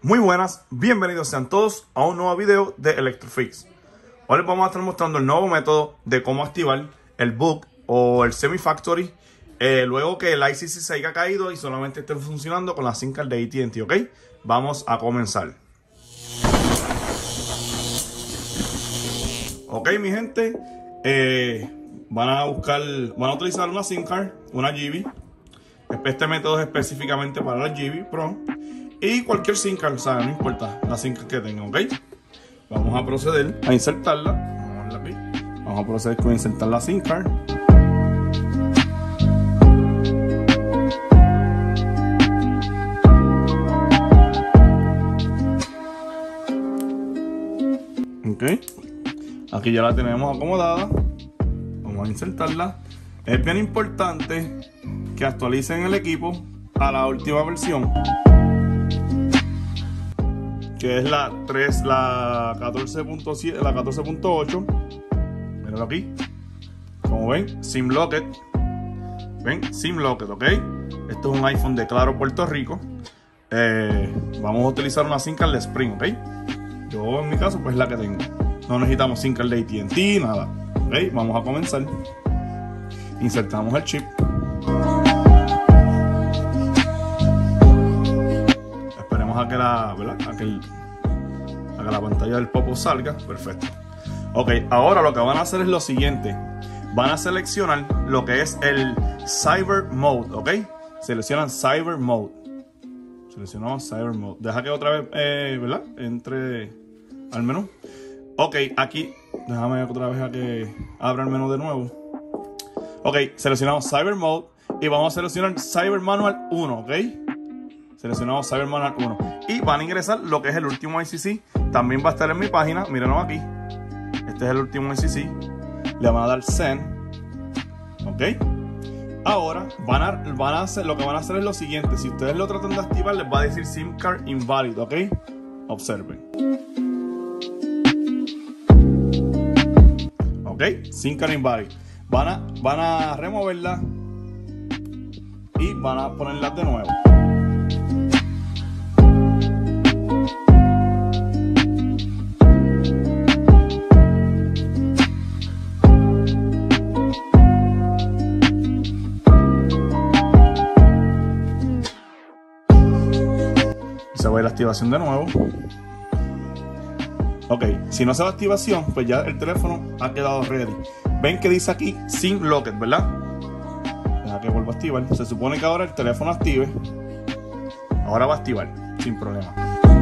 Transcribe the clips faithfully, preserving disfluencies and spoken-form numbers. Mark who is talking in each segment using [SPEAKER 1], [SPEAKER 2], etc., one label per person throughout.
[SPEAKER 1] Muy buenas, bienvenidos sean todos a un nuevo video de Electrofix. Hoy les vamos a estar mostrando el nuevo método de cómo activar el bug o el semi-factory eh, luego que el I C C se haya caído y solamente esté funcionando con la SIM card de A T and T, ¿ok? Vamos a comenzar. Ok, mi gente, eh, van a buscar, van a utilizar una SIM card, una G B. Este método es específicamente para la G B Pro. Y cualquier SIM card, o sea, no importa la SIM card que tengan, ¿ok? Vamos a proceder a insertarla. Vamos a, aquí. Vamos a proceder con insertar la SIM card. Ok. Aquí ya la tenemos acomodada. Vamos a insertarla. Es bien importante que actualicen el equipo a la última versión, que es la tres, la catorce punto siete, la catorce punto ocho. Mírenlo aquí. Como ven, SIM Locked. Ven, SIM Locked, ¿ok? Esto es un iPhone de Claro, Puerto Rico. Eh, vamos a utilizar una SIM card de Sprint, ¿ok? Yo en mi caso, pues la que tengo. No necesitamos SIM card de A T and T, nada. ¿Ok? Vamos a comenzar. Insertamos el chip. Esperemos a que la, ¿verdad? A que, el, a que la pantalla del pop-up salga. Perfecto. Ok, ahora lo que van a hacer es lo siguiente. Van a seleccionar lo que es el Cyber Mode, ¿ok? Seleccionan Cyber Mode. Seleccionamos Cyber Mode. Deja que otra vez, eh, ¿verdad? Entre al menú. Ok, aquí, déjame otra vez a que abra el menú de nuevo. Ok, seleccionamos Cyber Mode y vamos a seleccionar Cyber Manual uno, ¿ok? Seleccionamos Cyber Manual uno y van a ingresar lo que es el último I C C. También va a estar en mi página, mírenlo aquí. Este es el último I C C. Le van a dar Send, ¿ok? Ahora van a, van a hacer, lo que van a hacer es lo siguiente. Si ustedes lo tratan de activar, les va a decir SIM card invalid, ¿ok? Observen. Ok, SIM card invalid. Van a, van a removerla y van a ponerla de nuevo. Se va a ir la activación de nuevo. Ok, si no se va a activación, pues ya el teléfono ha quedado ready. Ven que dice aquí SIM Locked, ¿verdad? Deja que vuelva a activar. Se supone que ahora el teléfono active. Ahora va a activar, sin problema.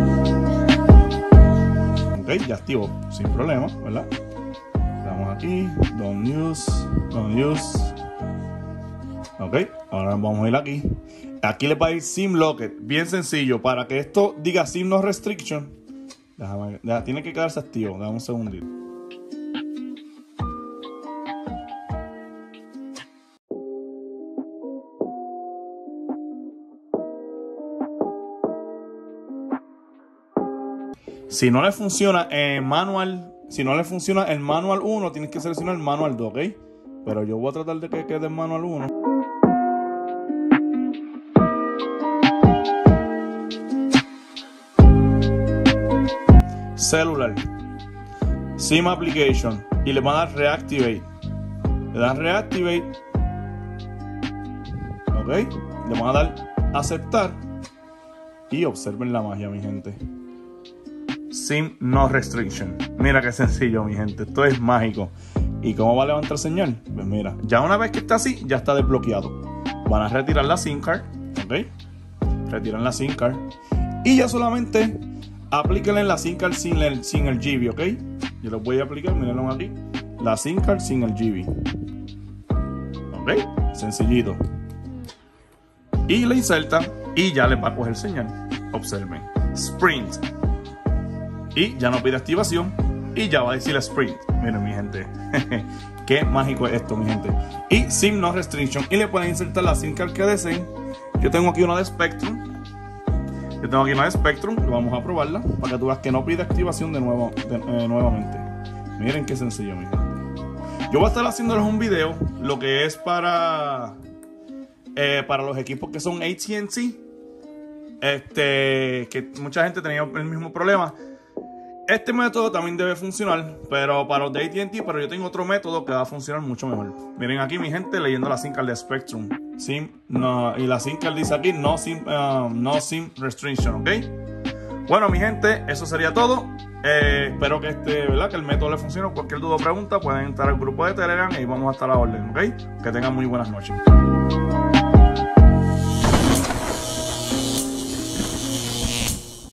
[SPEAKER 1] Ok, ya activó, sin problema, ¿verdad? Estamos aquí, don't use, don't use. Ok, ahora vamos a ir aquí. Aquí le va a ir SIM Locked, bien sencillo. Para que esto diga SIM No Restriction, déjame, déjame, tiene que quedarse activo. Dame un segundito. Si no le funciona en manual, si no le funciona el manual uno, tienes que seleccionar el manual dos, ¿ok? Pero yo voy a tratar de que quede en manual uno. Celular, SIM Application, y le van a dar Reactivate. Le dan Reactivate, ok, le van a dar Aceptar y observen la magia, mi gente. SIM No Restriction. Mira qué sencillo, mi gente. Esto es mágico. ¿Y cómo va a levantar señal? Pues mira, ya una vez que está así, ya está desbloqueado. Van a retirar la SIM card, ok, retiran la SIM card y ya solamente aplíquenle la SIM card sin el, sin el G B, ¿ok? Yo les voy a aplicar, mírenlo aquí. La SIM card sin el G B. ¿Ok? Sencillito. Y le inserta y ya le va a coger señal. Observen. Sprint. Y ya no pide activación. Y ya va a decir Sprint. Miren, mi gente. Qué mágico es esto, mi gente. Y SIM No Restriction. Y le pueden insertar la SIM card que deseen. Yo tengo aquí una de Spectrum. Yo tengo aquí una de Spectrum, vamos a probarla para que tú veas que no pide activación de nuevo de, eh, nuevamente. Miren qué sencillo, mi gente. Yo voy a estar haciéndoles un video, lo que es para eh, para los equipos que son A T and T, Este, que mucha gente tenía el mismo problema. Este método también debe funcionar, pero para los de A T and T, pero yo tengo otro método que va a funcionar mucho mejor. Miren aquí mi gente leyendo la SIM card de Spectrum. SIM, no, y la SIM card dice aquí no SIM, uh, no SIM restriction, ¿ok? Bueno, mi gente, eso sería todo. Eh, espero que este, ¿verdad? Que el método le funcione. Cualquier duda o pregunta pueden entrar al grupo de Telegram y vamos a estar a la orden, ¿ok? Que tengan muy buenas noches.